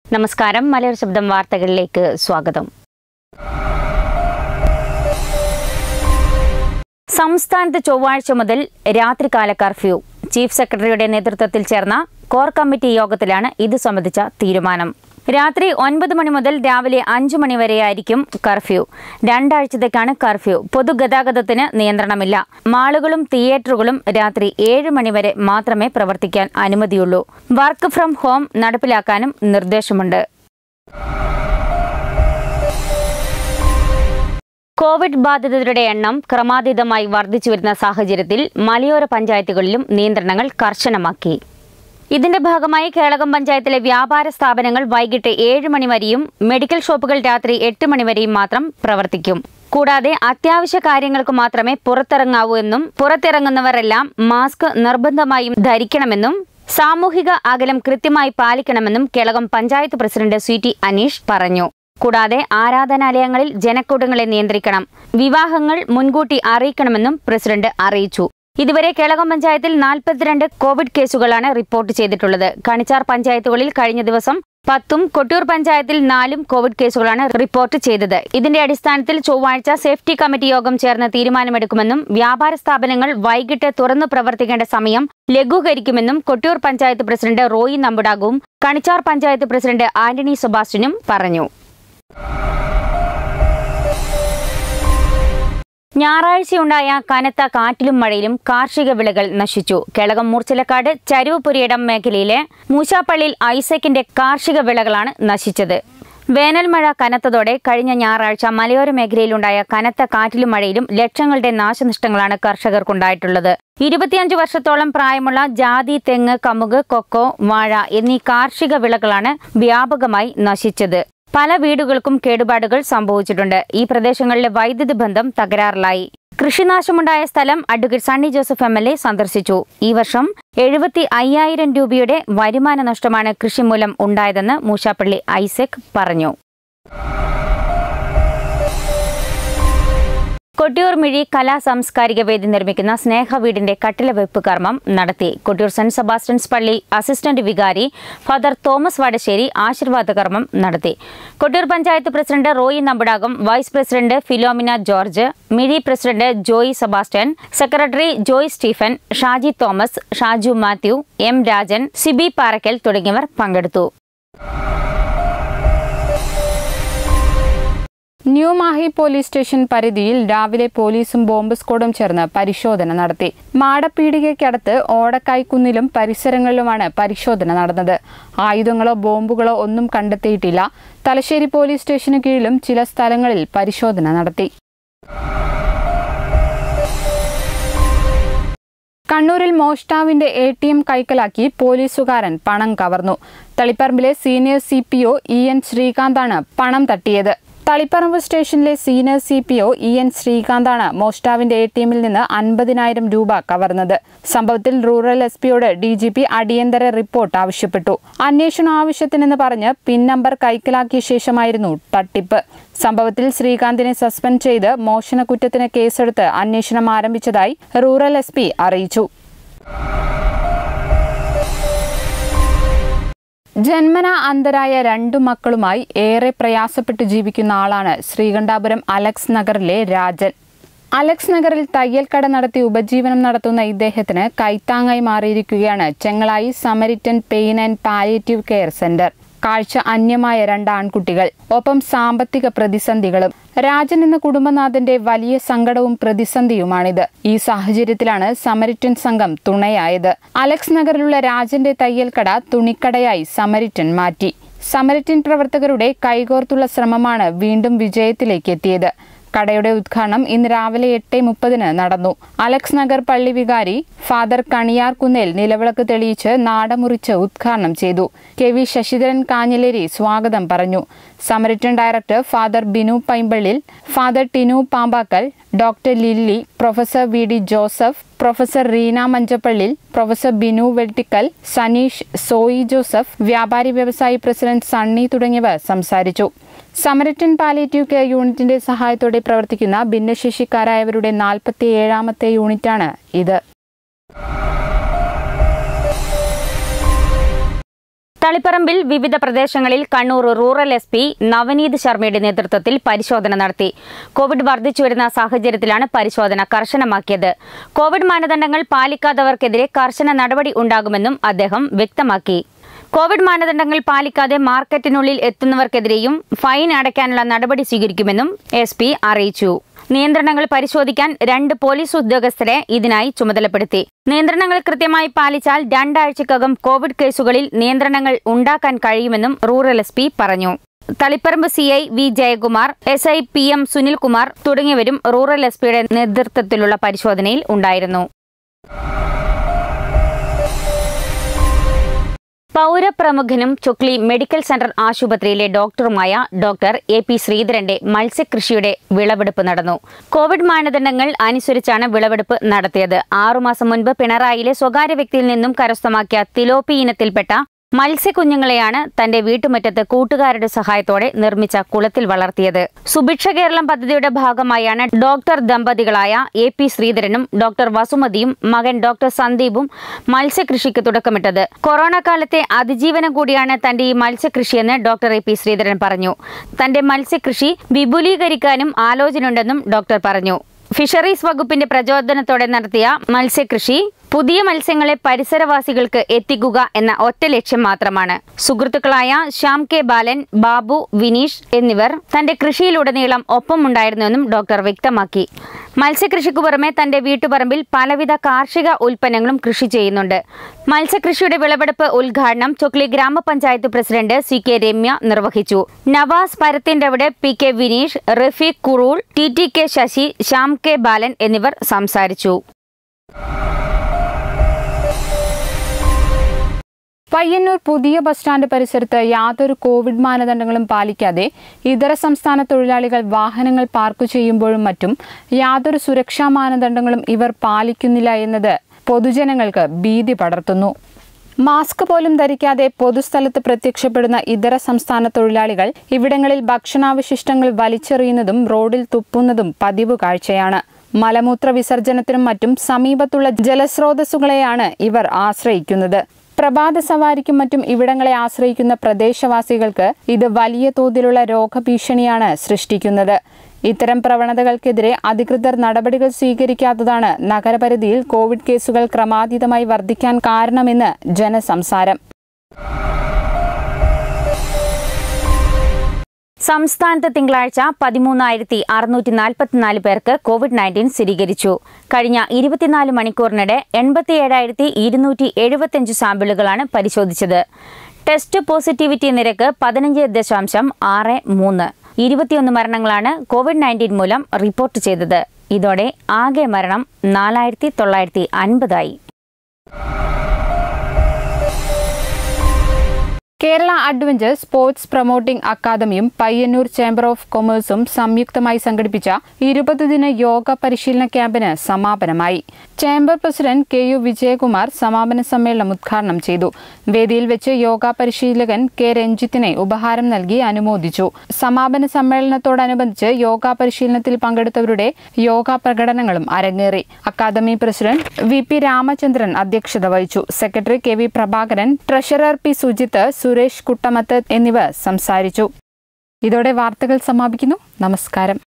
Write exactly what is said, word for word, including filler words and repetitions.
നമസ്കാരം. മലയാള ശബ്ദം വാർത്തകളിലേക്ക് സ്വാഗതം. സംസ്ഥാനത്ത് ചൊവ്വാഴ്ച മുതൽ രാത്രികാല കർഫ്യൂ. ചീഫ് സെക്രട്ടറിയുടെ നേതൃത്വത്തിൽ ചേർന്ന കോർ കമ്മിറ്റി യോഗത്തിലാണ് ഇത് സംബന്ധിച്ച തീരുമാനം. രാത്രി ഒൻപത് മണി മുതൽ രാവിലെ അഞ്ചു മണി വരെയായിരിക്കും കർഫ്യൂ. രണ്ടാഴ്ചത്തേക്കാണ് കർഫ്യൂ. പൊതുഗതാഗതത്തിന് നിയന്ത്രണമില്ല. മാളുകളും തിയേറ്ററുകളും രാത്രി ഏഴ് മണിവരെ മാത്രമേ പ്രവർത്തിക്കാൻ അനുമതിയുള്ളൂ. വർക്ക് ഫ്രം ഹോം നടപ്പിലാക്കാനും നിർദ്ദേശമുണ്ട്. കോവിഡ് ബാധിതരുടെ എണ്ണം ക്രമാതീതമായി വർദ്ധിച്ചുവരുന്ന സാഹചര്യത്തിൽ മലയോര പഞ്ചായത്തുകളിലും നിയന്ത്രണങ്ങൾ കർശനമാക്കി. ഇതിന്റെ ഭാഗമായി കേളകം പഞ്ചായത്തിലെ വ്യാപാര സ്ഥാപനങ്ങൾ വൈകിട്ട് ഏഴ് മണി വരെയും മെഡിക്കൽ ഷോപ്പുകൾ രാത്രി എട്ട് മണി വരെയും മാത്രം പ്രവർത്തിക്കും. കൂടാതെ അത്യാവശ്യ കാര്യങ്ങൾക്ക് മാത്രമേ പുറത്തിറങ്ങാവൂ എന്നും പുറത്തിറങ്ങുന്നവരെല്ലാം മാസ്ക് നിർബന്ധമായും ധരിക്കണമെന്നും സാമൂഹിക അകലം കൃത്യമായി പാലിക്കണമെന്നും Kelakam panchayat president C T Aneesh പറഞ്ഞു. കൂടാതെ ആരാധനാലയങ്ങളിൽ ജനക്കൂട്ടങ്ങളെ നിയന്ത്രിക്കണം. വിവാഹങ്ങൾ മുൻകൂട്ടി അറിയിക്കണമെന്നും പ്രസിഡന്റ് അറിയിച്ചു. ഇതുവരെ കേളകം പഞ്ചായത്തിൽ നാൽപ്പത്തിരണ്ട് കോവിഡ് കേസുകളാണ് റിപ്പോർട്ട് ചെയ്തിട്ടുള്ളത്. കണിച്ചാർ പഞ്ചായത്തുകളിൽ കഴിഞ്ഞ ദിവസം പത്തും കൊട്ടിയൂർ പഞ്ചായത്തിൽ നാലും കോവിഡ് കേസുകളാണ് റിപ്പോർട്ട് ചെയ്തത്. ഇതിന്റെ അടിസ്ഥാനത്തിൽ ചൊവ്വാഴ്ച സേഫ്റ്റി കമ്മിറ്റി യോഗം ചേർന്ന് തീരുമാനമെടുക്കുമെന്നും വ്യാപാര സ്ഥാപനങ്ങൾ വൈകിട്ട് തുറന്നു പ്രവർത്തിക്കേണ്ട സമയം ലഘൂകരിക്കുമെന്നും കൊട്ടിയൂർ പഞ്ചായത്ത് പ്രസിഡന്റ് റോയി നമ്പുടാകും കണിച്ചാർ പഞ്ചായത്ത് പ്രസിഡന്റ് ആന്റണി സെബാസ്റ്റ്യനും പറഞ്ഞു. ഞായറാഴ്ചയുണ്ടായ കനത്ത കാറ്റിലും മഴയിലും കാർഷിക വിളകൾ നശിച്ചു. കേളകം മൂർച്ചിലക്കാട് ചരുവുപുരിയിടം മേഖലയിലെ മൂശാപ്പള്ളിയിൽ ഐസക്കിന്റെ കാർഷിക വിളകളാണ് നശിച്ചത്. വേനൽ മഴ കനത്തതോടെ കഴിഞ്ഞ ഞായറാഴ്ച മലയോര മേഖലയിലുണ്ടായ കനത്ത കാറ്റിലും മഴയിലും ലക്ഷങ്ങളുടെ നാശനഷ്ടങ്ങളാണ് കർഷകർക്കുണ്ടായിട്ടുള്ളത്. ഇരുപത്തിയഞ്ച് വർഷത്തോളം പ്രായമുള്ള ജാതി, തെങ്ങ്, കമുക്, കൊക്കോ, വാഴ എന്നീ കാർഷിക വിളകളാണ് വ്യാപകമായി നശിച്ചത്. പല വീടുകൾക്കും കേടുപാടുകൾ സംഭവിച്ചിട്ടുണ്ട്. ഈ പ്രദേശങ്ങളിലെ വൈദ്യുതി ബന്ധം തകരാറിലായി. കൃഷിനാശമുണ്ടായ സ്ഥലം advocate Sunny Joseph M L A സന്ദർശിച്ചു. ഈ വർഷം എഴുപത്തി അയ്യായിരം രൂപയുടെ വരുമാന നഷ്ടമാണ് കൃഷി മൂലം ഉണ്ടായതെന്ന് മൂശാപ്പള്ളി ഐസക് പറഞ്ഞു. കൊട്ടിയൂർ മിഴി കലാ സാംസ്കാരിക വേദി നിർമ്മിക്കുന്ന സ്നേഹവീടിന്റെ കട്ടിലവെപ്പ് കർമ്മം നടത്തി. കൊട്ടിയൂർ സെന്റ് സെബാസ്റ്റ്യൻസ് പള്ളി അസിസ്റ്റന്റ് വികാരി ഫാദർ തോമസ് വടശ്ശേരി ആശീർവാദ കർമ്മം നടത്തി. Kottiyoor panchayat president Roy Nambudakam, vice president Philomina George, Mizhi president Joy Sebastian, secretary Joy Stephen, Shaji Thomas, Shaju Mathew, M Rajan, Sibi Parackal തുടങ്ങിയവർ പങ്കെടുത്തു. ന്യൂ മാഹി പോലീസ് സ്റ്റേഷൻ പരിധിയിൽ രാവിലെ പോലീസും ബോംബ് സ്ക്വാഡും ചേർന്ന് പരിശോധന നടത്തി. മാടപ്പീടികയ്ക്കടുത്ത് ഓടക്കായ്ക്കുന്നിലും പരിസരങ്ങളിലുമാണ് പരിശോധന നടന്നത്. ആയുധങ്ങളോ ബോംബുകളോ ഒന്നും കണ്ടെത്തിയിട്ടില്ല. തലശ്ശേരി പോലീസ് സ്റ്റേഷനു കീഴിലും ചില സ്ഥലങ്ങളിൽ പരിശോധന നടത്തി. കണ്ണൂരിൽ മോഷ്ടാവിന്റെ എ ടി എം കൈക്കലാക്കി പോലീസുകാരൻ പണം കവർന്നു. തളിപ്പറമ്പിലെ senior C P O E N ശ്രീകാന്താണ് പണം തട്ടിയത്. തളിപ്പറമ്പ് സ്റ്റേഷനിലെ senior C P O E N ശ്രീകാന്താണ് മോഷ്ടാവിന്റെ എ ടി എമ്മിൽ നിന്ന് അൻപതിനായിരം രൂപ കവർന്നത്. സംഭവത്തിൽ റൂറൽ എസ് പിയോട് ഡി ജി പി അടിയന്തര റിപ്പോർട്ട് ആവശ്യപ്പെട്ടു. അന്വേഷണ ആവശ്യത്തിനെന്ന് പറഞ്ഞ് പിൻ നമ്പർ കൈക്കലാക്കിയ ശേഷമായിരുന്നു തട്ടിപ്പ്. സംഭവത്തിൽ ശ്രീകാന്തിനെ സസ്പെൻഡ് ചെയ്ത് മോഷണക്കുറ്റത്തിന് കേസെടുത്ത് അന്വേഷണം ആരംഭിച്ചതായി റൂറൽ എസ് പി അറിയിച്ചു. ജന്മന അന്ധരായ രണ്ടു മക്കളുമായി ഏറെ പ്രയാസപ്പെട്ട് ജീവിക്കുന്ന ആളാണ് ശ്രീകണ്ഠാപുരം അലക്സ് നഗറിലെ രാജൻ. അലക്സ് നഗറിൽ തയ്യൽ കട നടത്തി ഉപജീവനം നടത്തുന്ന ഇദ്ദേഹത്തിന് കൈത്താങ്ങായി മാറിയിരിക്കുകയാണ് Chengalayi Samaritan pain and palliative care centre. കാഴ്ച അന്യമായ രണ്ട് ആൺകുട്ടികൾ, ഒപ്പം സാമ്പത്തിക പ്രതിസന്ധികളും. രാജൻ എന്ന കുടുംബനാഥന്റെ വലിയ സങ്കടവും പ്രതിസന്ധിയുമാണിത്. ഈ സാഹചര്യത്തിലാണ് സമരിറ്റൻ സംഘം തുണയായത്. അലക്സ് നഗറിലുള്ള രാജന്റെ തയ്യൽ കട തുണിക്കടയായി സമരിറ്റൻ മാറ്റി. സമരിറ്റൻ പ്രവർത്തകരുടെ കൈകോർത്തുള്ള ശ്രമമാണ് വീണ്ടും വിജയത്തിലേക്ക് എത്തിയത്. കടയുടെ ഉദ്ഘാടനം ഇന്ന് രാവിലെ എട്ട് മുപ്പതിന് നടന്നു. അലക്സ് നഗർ പള്ളി വികാരി ഫാദർ കണിയാർ കുന്നേൽ നിലവിളക്ക് തെളിയിച്ച് നാടമുറിച്ച് ഉദ്ഘാടനം ചെയ്തു. കെ വി ശശിധരൻ കാഞ്ഞിലേരി സ്വാഗതം പറഞ്ഞു. Samaritan director father Binu Paimpallil, father Tinu Pampackal, doctor Lilly, professor V D Joseph, professor Reena Manchappallil, professor Binu Vettickal, Saneesh, Soy Joseph, വ്യാപാരി വ്യവസായി പ്രസിഡന്റ് സണ്ണി തുടങ്ങിയവർ സംസാരിച്ചു. സമരിറ്റൻ പാലിയേറ്റീവ് കെയർ യൂണിറ്റിന്റെ സഹായത്തോടെ പ്രവർത്തിക്കുന്ന ഭിന്നശേഷിക്കാരായവരുടെ നാൽപ്പത്തി ഏഴാമത്തെ യൂണിറ്റാണ് ഇത്. തളിപ്പറമ്പിൽ വിവിധ പ്രദേശങ്ങളിൽ Kannur rural S P Navaneeth ശർമ്മയുടെ നേതൃത്വത്തിൽ പരിശോധന നടത്തി. കോവിഡ് വർദ്ധിച്ചുവരുന്ന സാഹചര്യത്തിലാണ് പരിശോധന കർശനമാക്കിയത്. കോവിഡ് മാനദണ്ഡങ്ങൾ പാലിക്കാത്തവർക്കെതിരെ കർശന നടപടി ഉണ്ടാകുമെന്നും അദ്ദേഹം വ്യക്തമാക്കി. കോവിഡ് മാനദണ്ഡങ്ങൾ പാലിക്കാതെ മാർക്കറ്റിനുള്ളിൽ എത്തുന്നവർക്കെതിരെയും ഫൈൻ അടയ്ക്കാനുള്ള നടപടി സ്വീകരിക്കുമെന്നും എസ് പി അറിയിച്ചു. നിയന്ത്രണങ്ങൾ പരിശോധിക്കാൻ രണ്ട് പോലീസ് ഉദ്യോഗസ്ഥരെ ഇതിനായി ചുമതലപ്പെടുത്തി. നിയന്ത്രണങ്ങൾ കൃത്യമായി പാലിച്ചാൽ രണ്ടാഴ്ചക്കകം കോവിഡ് കേസുകളിൽ നിയന്ത്രണങ്ങൾ ഉണ്ടാക്കാൻ കഴിയുമെന്നും റൂറൽ എസ് പി പറഞ്ഞു. Taliparamba C I V Jayakumar, S I P M Sunilkumar തുടങ്ങിയവരും റൂറൽ എസ് പിയുടെ നേതൃത്വത്തിലുള്ള പരിശോധനയിൽ ഉണ്ടായിരുന്നു. പൗരപ്രമുഖനും ചൊക്ലി മെഡിക്കൽ സെന്റർ ആശുപത്രിയിലെ ഡോക്ടറുമായ ഡോക്ടർ എ പി ശ്രീധരന്റെ മത്സ്യകൃഷിയുടെ വിളവെടുപ്പ് നടന്നു. കോവിഡ് മാനദണ്ഡങ്ങൾ അനുസരിച്ചാണ് വിളവെടുപ്പ് നടത്തിയത്. ആറുമാസം മുൻപ് പിണറായിയിലെ സ്വകാര്യ വ്യക്തിയിൽ നിന്നും കരസ്ഥമാക്കിയ തിലോപ്പി ഇനത്തിൽപ്പെട്ട മത്സ്യക്കുഞ്ഞുങ്ങളെയാണ് തന്റെ വീട്ടുമുറ്റത്ത് കൂട്ടുകാരുടെ സഹായത്തോടെ നിർമ്മിച്ച കുളത്തിൽ വളർത്തിയത്. സുഭിക്ഷ കേരളം പദ്ധതിയുടെ ഭാഗമായാണ് ഡോക്ടർ ദമ്പതികളായ എ പി ശ്രീധരനും ഡോക്ടർ വസുമതിയും മകൻ ഡോക്ടർ സന്ദീപും മത്സ്യകൃഷിക്ക് തുടക്കമിട്ടത്. കൊറോണ കാലത്തെ അതിജീവനം കൂടിയാണ് തന്റെ ഈ മത്സ്യകൃഷിയെന്ന് ഡോക്ടർ എ പി ശ്രീധരൻ പറഞ്ഞു. തന്റെ മത്സ്യകൃഷി വിപുലീകരിക്കാനും ആലോചനയുണ്ടെന്നും ഡോക്ടർ പറഞ്ഞു. ഫിഷറീസ് വകുപ്പിന്റെ പ്രചോദനത്തോടെ നടത്തിയ മത്സ്യകൃഷി പുതിയ മത്സ്യങ്ങളെ പരിസരവാസികൾക്ക് എത്തിക്കുക എന്ന ഒറ്റ ലക്ഷ്യം മാത്രമാണ്. സുഹൃത്തുക്കളായ ശ്യാം കെ ബാലൻ, ബാബു, വിനീഷ് എന്നിവർ തന്റെ കൃഷിയിലുടനീളം ഒപ്പമുണ്ടായിരുന്നുവെന്നും ഡോക്ടർ വ്യക്തമാക്കി. മത്സ്യകൃഷിക്കു പുറമെ തന്റെ വീട്ടുപറമ്പിൽ പലവിധ കാർഷിക ഉൽപ്പന്നങ്ങളും കൃഷി ചെയ്യുന്നുണ്ട്. മത്സ്യകൃഷിയുടെ വിളവെടുപ്പ് ഉദ്ഘാടനം ചൊക്ലി ഗ്രാമപഞ്ചായത്ത് പ്രസിഡന്റ് സി കെ രമ്യ നിർവഹിച്ചു. നവാസ് പരത്തിൻ്റെവിടെ, P K Vineesh, Rafeeq Kurool, T T K Sasi, Shyam K Balan എന്നിവർ സംസാരിച്ചു. പയ്യന്നൂർ പുതിയ ബസ് സ്റ്റാൻഡ് പരിസരത്ത് യാതൊരു കോവിഡ് മാനദണ്ഡങ്ങളും പാലിക്കാതെ ഇതര സംസ്ഥാന തൊഴിലാളികൾ വാഹനങ്ങൾ പാർക്ക് ചെയ്യുമ്പോഴും മറ്റും യാതൊരു സുരക്ഷാ മാനദണ്ഡങ്ങളും ഇവർ പാലിക്കുന്നില്ല എന്നത് പൊതുജനങ്ങൾക്ക് ഭീതി പടർത്തുന്നു. മാസ്ക് പോലും ധരിക്കാതെ പൊതുസ്ഥലത്ത് പ്രത്യക്ഷപ്പെടുന്ന ഇതര സംസ്ഥാന തൊഴിലാളികൾ ഇവിടങ്ങളിൽ ഭക്ഷണാവശിഷ്ടങ്ങൾ വലിച്ചെറിയുന്നതും റോഡിൽ തുപ്പുന്നതും പതിവ് കാഴ്ചയാണ്. മലമൂത്ര വിസർജനത്തിനും മറ്റും സമീപത്തുള്ള ജലസ്രോതസ്സുകളെയാണ് ഇവർ ആശ്രയിക്കുന്നത്. പ്രഭാത സവാരിക്കും മറ്റും ഇവിടങ്ങളെ ആശ്രയിക്കുന്ന പ്രദേശവാസികൾക്ക് ഇത് വലിയ തോതിലുള്ള രോഗഭീഷണിയാണ് സൃഷ്ടിക്കുന്നത്. ഇത്തരം പ്രവണതകൾക്കെതിരെ അധികൃതർ നടപടികൾ സ്വീകരിക്കാത്തതാണ് നഗരപരിധിയിൽ കോവിഡ് കേസുകൾ ക്രമാതീതമായി വർദ്ധിക്കാൻ കാരണമെന്ന് ജനസംസാരം. സംസ്ഥാനത്ത് തിങ്കളാഴ്ച പതിമൂന്നായിരത്തി അറുന്നൂറ്റി നാൽപ്പത്തിനാല് പേർക്ക് കോവിഡ് നയൻറ്റീൻ സ്ഥിരീകരിച്ചു. കഴിഞ്ഞ ഇരുപത്തിനാല് മണിക്കൂറിനിടെ എൺപത്തി ഏഴായിരത്തി ഇരുന്നൂറ്റി എഴുപത്തിയഞ്ച് സാമ്പിളുകളാണ് പരിശോധിച്ചത്. ടെസ്റ്റ് പോസിറ്റിവിറ്റി നിരക്ക് പതിനഞ്ച് ദശാംശം ആറ് മൂന്ന്. ഇരുപത്തിയൊന്ന് മരണങ്ങളാണ് കോവിഡ് നയൻറ്റീൻ മൂലം റിപ്പോർട്ട് ചെയ്തത്. ഇതോടെ ആകെ മരണം നാലായിരത്തി തൊള്ളായിരത്തി അൻപതായി. കേരള അഡ്വഞ്ചർ സ്പോർട്സ് പ്രൊമോട്ടിംഗ് അക്കാദമിയും പയ്യന്നൂർ ചേംബർ ഓഫ് കൊമേഴ്സും സംയുക്തമായി സംഘടിപ്പിച്ച ഇരുപത് ദിന യോഗ പരിശീലന ക്യാമ്പിന് സമാപനമായി. Chamber president K U Vijayakumar സമാപന സമ്മേളനം ഉദ്ഘാടനം ചെയ്തു. വേദിയിൽ വെച്ച് യോഗ പരിശീലകൻ കെ രഞ്ജിത്തിനെ ഉപഹാരം നൽകി അനുമോദിച്ചു. സമാപന സമ്മേളനത്തോടനുബന്ധിച്ച് യോഗ പരിശീലനത്തിൽ പങ്കെടുത്തവരുടെ യോഗ പ്രകടനങ്ങളും അരങ്ങേറി. Academy president V P Ramachandran അധ്യക്ഷത വഹിച്ചു. Secretary K V Prabhakaran, treasurer P Sujith, Suresh Kuttamath എന്നിവർ സംസാരിച്ചു. ഇതോടെ വാർത്തകൾ സമാപിക്കുന്നു. നമസ്കാരം.